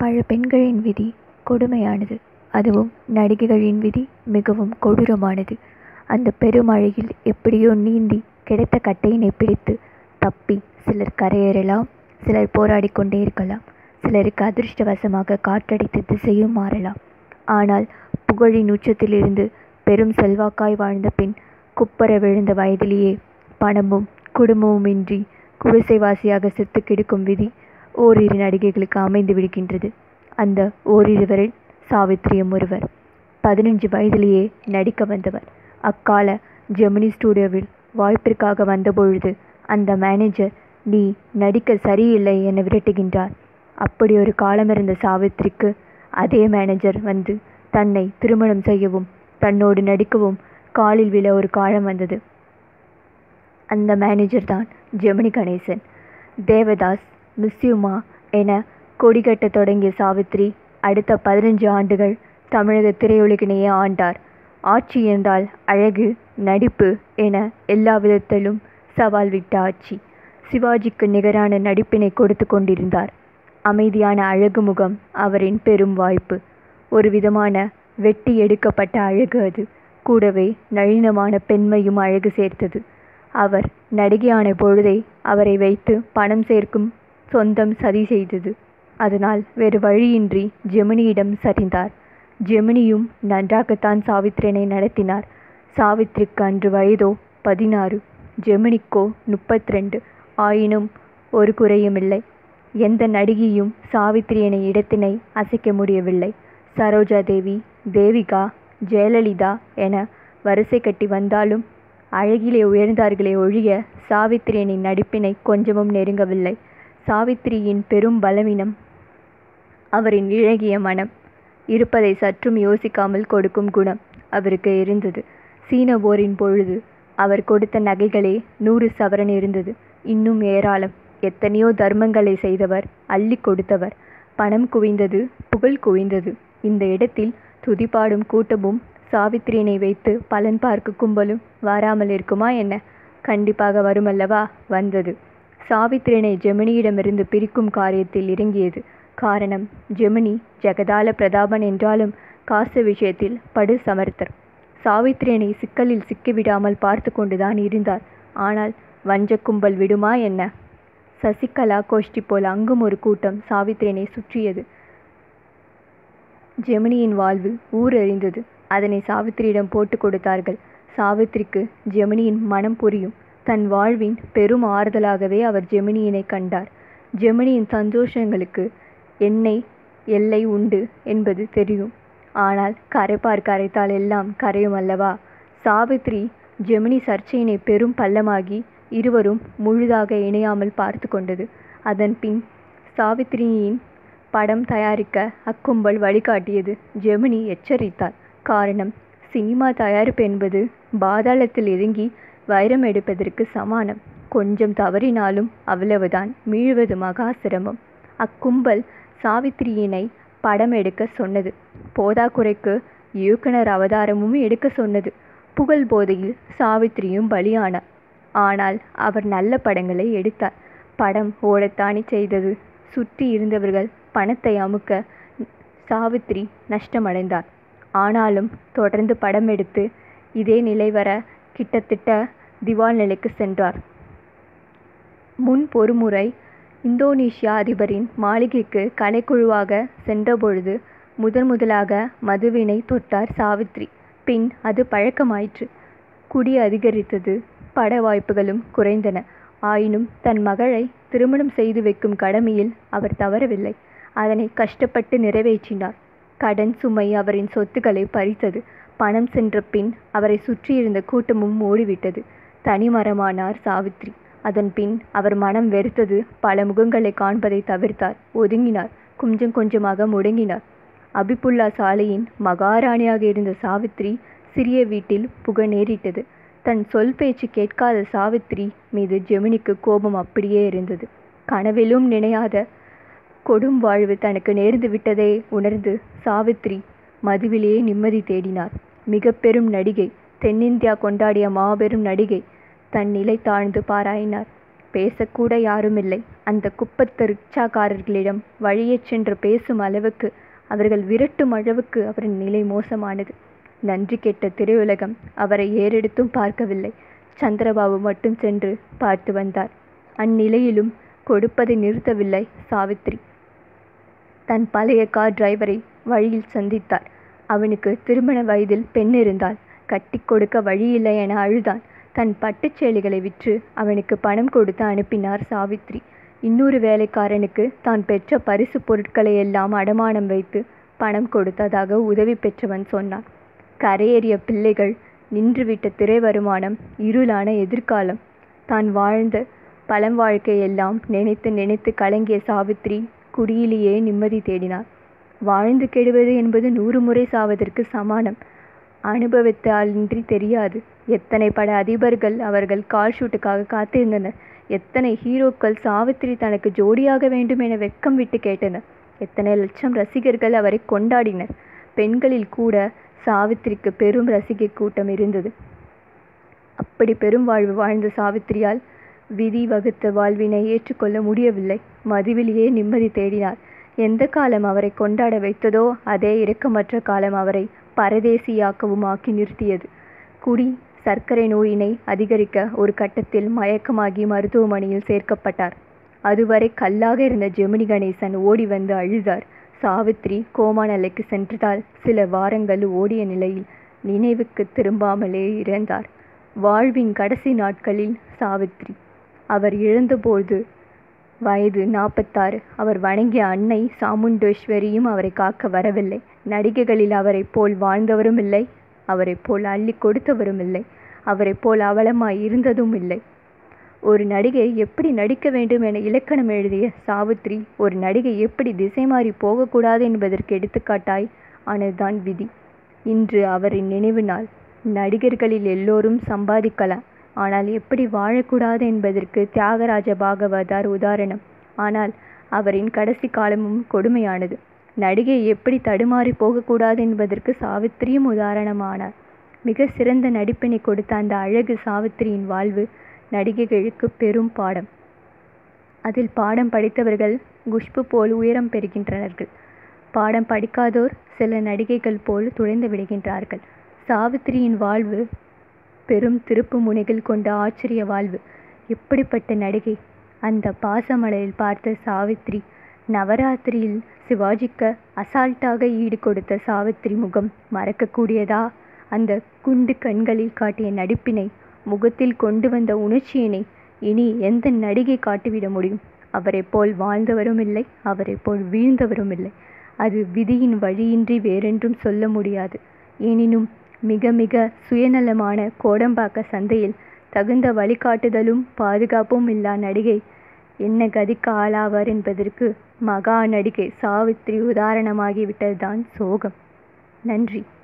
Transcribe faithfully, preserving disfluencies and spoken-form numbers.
பல பெண்களின் விதி கொடுமையானது. அதுவும் நடிகைகளின் விதி மிகவும் கொடூரமானது. அந்த பெருமழையில் எப்படியோ நீந்தி கிடைத்த கட்டையினை பிடித்து தப்பி சிலர் கரையேறலாம், சிலர் போராடி கொண்டே இருக்கலாம், சிலருக்கு அதிர்ஷ்டவசமாக காற்றடித்து திசையும் மாறலாம். ஆனால் புகழின் உச்சத்திலிருந்து பெரும் செல்வாக்காய் வாழ்ந்த பின் குப்பர விழுந்த வயதிலேயே பணமும் குடும்பமுமின்றி குடிசைவாசியாக செத்து கிடக்கும் விதி ஓரிரு நடிகைகளுக்கு அமைந்து விடுகின்றது. அந்த ஓரிருவரில் சாவித்திரியும் ஒருவர். பதினஞ்சு வயதிலேயே நடிக்க வந்தவர். அக்கால ஜெமினி ஸ்டூடியோவில் வாய்ப்பிற்காக வந்தபொழுது அந்த மேனேஜர், நீ நடிக்க சரியில்லை என விரட்டுகின்றார். அப்படி ஒரு காலமிருந்த சாவித்திரிக்கு அதே மேனேஜர் வந்து தன்னை திருமணம் செய்யவும் தன்னோடு நடிக்கவும் காலில் விழ ஒரு காலம் வந்தது. அந்த மேனேஜர் தான் ஜெமினி கணேசன். தேவதாஸ், மிஸ்யூமா என கொடிகட்ட தொடங்கிய சாவித்திரி அடுத்த பதினஞ்சு ஆண்டுகள் தமிழக திரையுலகினையே ஆண்டார். ஆட்சி என்றால் அழகு, நடிப்பு என எல்லா விதத்திலும் சவால் விட்ட ஆட்சி. சிவாஜிக்கு நிகரான நடிப்பினை கொடுத்து கொண்டிருந்தார். அமைதியான அழகு முகம் அவரின் பெரும் வாய்ப்பு. ஒரு விதமான வெட்டி எடுக்கப்பட்ட அழகு அது. கூடவே நளினமான பெண்மையும் அழகு சேர்த்தது. அவர் நடிகையான பொழுதே அவரை வைத்து பணம் சேர்க்கும் சொந்தம் சதி செய்தது. அதனால் வேறு வழியின்றி ஜெமினியிடம் சரிந்தார். ஜெமினியும் நன்றாகத்தான் சாவித்திரியை நடத்தினார். சாவித்திரிக்கு அன்று வயதோ பதினாறு, ஜெமினிக்கோ முப்பத்தி ரெண்டு. ஆயினும் ஒரு குறையுமில்லை. எந்த நடிகையும் சாவித்திரியினை இடத்தினை அசைக்க முடியவில்லை. சரோஜா தேவி, தேவிகா, ஜெயலலிதா என வரிசை கட்டி வந்தாலும் அழகிலே உயர்ந்தார்களே ஒழிய சாவித்திரியின் நடிப்பினை கொஞ்சமும் நெருங்கவில்லை. சாவித்திரியின் பெரும் பலவீனம் அவரின் இழகிய மனம். இருப்பதை சற்றும் யோசிக்காமல் கொடுக்கும் குணம் அவருக்கு இருந்தது. சீன போரின் பொழுது அவர் கொடுத்த நகைகளே நூறு சவரன் இருந்தது. இன்னும் ஏராளம். எத்தனையோ தர்மங்களை செய்தவர், அள்ளி கொடுத்தவர். பணம் குவிந்தது, புகழ் குவிந்தது. இந்த இடத்தில் துதிபாடும் கூட்டமும் சாவித்திரியினை வைத்து பலன் பார்க்க கும்பலும் வராமல் இருக்குமா என்ன? கண்டிப்பாக வருமல்லவா? வந்தது. சாவித்திரியினை ஜெமினியிடமிருந்து பிரிக்கும் காரியத்தில் இறங்கியது. காரணம், ஜெமினி ஜெகதால பிரதாபன் என்றாலும் காசு விஷயத்தில் படு சமர்த்தர். சாவித்திரியினை சிக்கலில் சிக்கிவிடாமல் பார்த்து கொண்டுதான் இருந்தார். ஆனால் வஞ்ச கும்பல் விடுமா என்ன? சசிகலா கோஷ்டி போல் அங்கும் ஒரு கூட்டம் சாவித்திரியினை சுற்றியது. ஜெமினியின் வாழ்வு ஊர் அறிந்தது. அதனை சாவித்திரியிடம் போட்டு கொடுத்தார்கள். சாவித்திரிக்கு ஜெமினியின் மனம் புரியும். தன் வாழ்வின் பெரும் ஆறுதலாகவே அவர் ஜெமினியினை கண்டார். ஜெமினியின் சந்தோஷங்களுக்கு எண்ணெய் எல்லை உண்டு என்பது தெரியும். ஆனால் கரைப்பார் கரைத்தால் எல்லாம் கரையும் அல்லவா? சாவித்திரி ஜெமினி சர்ச்சையினை பெரும் பள்ளமாகி இருவரும் முழுதாக இணையாமல் பார்த்து கொண்டது. அதன் பின் சாவித்திரியின் படம் தயாரிக்க அக்கும்பல் வழிகாட்டியது. ஜெமினி எச்சரித்தார். காரணம், சினிமா தயாரிப்பு என்பது பாதாளத்தில் இறங்கி வைரம் எடுப்பதற்கு சமானம். கொஞ்சம் தவறினாலும் அவ்வளவுதான், மீழ்வது மகா சிரமம். அக்கும்பல் சாவித்திரியினை படம் எடுக்க சொன்னது. போதாக்குறைக்கு இயக்குனர் அவதாரமும் எடுக்க சொன்னது. புகழ் போதையில் சாவித்திரியும் பலியானார். ஆனால் அவர் நல்ல படங்களை எடுத்தார். படம் ஓடத்தானே செய்தது. சுற்றி இருந்தவர்கள் பணத்தை அமுக்க சாவித்திரி நஷ்டமடைந்தார். ஆனாலும் தொடர்ந்து படம் எடுத்து இதே நிலை வர கிட்டத்தட்ட திவால் நிலைக்கு சென்றார். முன் ஒருமுறை இந்தோனேஷியா அதிபரின் மாளிகைக்கு கலைக்குழுவாக சென்றபொழுது முதன் முதலாக மதுவினை தொட்டார் சாவித்திரி. பின் அது பழக்கமாயிற்று. குடி அதிகரித்தது. பட வாய்ப்புகளும் குறைந்தன. ஆயினும் தன் மகளை திருமணம் செய்து வைக்கும் கடமையில் அவர் தவறவில்லை. அதனை கஷ்டப்பட்டு நிறைவேற்றினார். கடன் சுமை அவரின் சொத்துக்களை பறித்தது. பணம் சென்ற பின் அவரை சுற்றியிருந்த கூட்டமும் ஓடிவிட்டது. தனிமரமானார் சாவித்திரி. அதன் பின் அவர் மனம் வெறுத்தது. பல முகங்களை காண்பதை தவிர்த்தார். ஒதுங்கினார். கொஞ்சம் கொஞ்சமாக முடங்கினார். அபிபுல்லா சாலையின் மகாராணியாக இருந்த சாவித்திரி சிறிய வீட்டில் புக நேரிட்டது. தன் சொல் பேச்சு கேட்காத சாவித்திரி மீது ஜெமினிக்கு கோபம் அப்படியே இருந்தது. கனவிலும் நினையாத கொடும் வாழ்வு தனக்கு நேர்ந்து விட்டதை உணர்ந்து சாவித்திரி மதுவிலேயே நிம்மதி தேடினார். மிக பெரும் நடிகை, தென்னிந்தியா கொண்டாடிய மாபெரும் நடிகை, தன் நிலை தாழ்ந்து பாராயினார். பேசக்கூட யாருமில்லை. அந்த குப்பத்து ரிக்ஷாக்காரர்களிடம் வழியச் சென்று பேசும் அளவுக்கு, அவர்கள் விரட்டும் அளவுக்கு அவரின் நிலை மோசமானது. நன்றி கெட்ட திரையுலகம் அவரை ஏறெடுத்தும் பார்க்கவில்லை. சந்திரபாபு மட்டும் சென்று பார்த்து வந்தார். அந்நிலையிலும் கொடுப்பதை நிறுத்தவில்லை சாவித்திரி. தன் பழைய கார் டிரைவரை வழியில் சந்தித்தார். அவனுக்கு திருமண வயதில் பெண் இருந்தால். கட்டி கொடுக்க வழியில்லை என அழுதான். தன் பட்டுச்சேலைகளை விற்று அவனுக்கு பணம் கொடுத்து அனுப்பினார் சாவித்திரி. இன்னொரு வேலைக்காரனுக்கு தான் பெற்ற பரிசு பொருட்களை எல்லாம் அடமானம் வைத்து பணம் கொடுத்ததாக உதவி பெற்றவன் சொன்னான். கரையேறிய பிள்ளைகள், நின்றுவிட்ட திரை வருமானம், இருளான எதிர்காலம். தான் வாழ்ந்த பழம் வாழ்க்கையெல்லாம் நினைத்து நினைத்து கலங்கிய சாவித்திரி குடியிலேயே நிம்மதி தேடினார். வாழ்ந்து கெடுவது என்பது நூறு முறை சாவதற்கு சமானம். அனுபவித்தாலின்றி தெரியாது. எத்தனை பட அதிபர்கள் அவர்கள் கால் ஷூட்டுக்காக காத்திருந்தனர். எத்தனை ஹீரோக்கள் சாவித்திரி தனக்கு ஜோடியாக வேண்டும் என வெட்கம் விட்டு கேட்டனர். எத்தனை லட்சம் ரசிகர்கள் அவரை கொண்டாடினர். பெண்களில் கூட சாவித்திரிக்கு பெரும் ரசிகை கூட்டம் இருந்தது. அப்படி பெரும் வாழ்வு வாழ்ந்த சாவித்திரியால் விதி வகுத்த வாழ்வினை ஏற்றுக்கொள்ள முடியவில்லை. மதுவிலேயே நிம்மதி தேடினார். எந்த காலம் அவரை கொண்டாட வைத்ததோ அதே இரக்கமற்ற காலம் அவரை பரதேசியாக்கவும் ஆக்கி நிறுத்தியது. குடி சர்க்கரை நோயினை அதிகரிக்க ஒரு கட்டத்தில் மயக்கமாகி மருத்துவமனையில் சேர்க்கப்பட்டார். அதுவரை கல்லாக இருந்த ஜெமினி கணேசன் ஓடி வந்து அழுதார். சாவித்திரி கோமா நிலைக்கு சென்றதால் சில வாரங்கள் ஓடிய நிலையில் நினைவுக்கு திரும்பாமலே இறந்தார். வாழ்வின் கடைசி நாட்களில் சாவித்திரி. அவர் இழந்தபோது வயது நாற்பத்தாறு. அவர் வணங்கிய அன்னை சாமுண்டேஸ்வரியும் அவரை காக்க வரவில்லை. நடிகைகளில் அவரை போல் வாழ்ந்தவரும் இல்லை, அவரை போல் அள்ளி கொடுத்தவரும் இல்லை, அவரை போல் அவலமாய் இருந்ததும் இல்லை. ஒரு நடிகை எப்படி நடிக்க வேண்டும் என இலக்கணம் எழுதிய சாவித்திரி ஒரு நடிகை எப்படி திசை மாறி போகக்கூடாது என்பதற்கு எடுத்துக்காட்டாய் ஆனதுதான் விதி. இன்று அவரின் நினைவு நாள். நடிகர்களில் எல்லோரும் சம்பாதிக்கலாம், ஆனால் எப்படி வாழக்கூடாது என்பதற்கு தியாகராஜ பாகவதார் உதாரணம். ஆனால் அவரின் கடைசி காலமும் கொடுமையானது. நடிகை எப்படி தடுமாறி போகக்கூடாது என்பதற்கு சாவித்திரியும் உதாரணமானார். மிக சிறந்த நடிப்பினை கொடுத்த அந்த அழகு சாவித்திரியின் வாழ்வு நடிகைகளுக்கு பெரும் பாடம். அதில் பாடம் படித்தவர்கள் குஷ்பு போல் உயரம் பெறுகின்றனர்கள். பாடம் படிக்காதோர் சில நடிகைகள் போல் துளைந்து விடுகின்றார்கள். சாவித்திரியின் வாழ்வு பெரும் திருப்பு முனைகள் கொண்ட ஆச்சரிய வாழ்வு. எப்படிப்பட்ட நடிகை! அந்த பாசமலரில் பார்த்த சாவித்திரி, நவராத்திரியில் சிவாஜிக்கு அசால்ட்டாக ஈடு கொடுத்த சாவித்திரி முகம் மறக்கக்கூடியதா? அந்த குண்டு கண்களில் காட்டிய நடிப்பினை, முகத்தில் கொண்டு வந்த உணர்ச்சியினை இனி எந்த நடிகை காட்டிவிட முடியும்? அவரை போல் வாழ்ந்தவரும் இல்லை, அவரை போல் வீழ்ந்தவரும் இல்லை. அது விதியின் வழியின்றி வேறென்றும் சொல்ல முடியாது. எனினும் மிக மிக சுயநலமான கோடம்பாக்க சந்தையில் தகுந்த வழிகாட்டுதலும் பாதுகாப்பும் இல்லா நடிகை என்ன கதிக்கு ஆளாவார் என்பதற்கு மகா நடிகை சாவித்திரி உதாரணமாகிவிட்டதுதான் சோகம். நன்றி.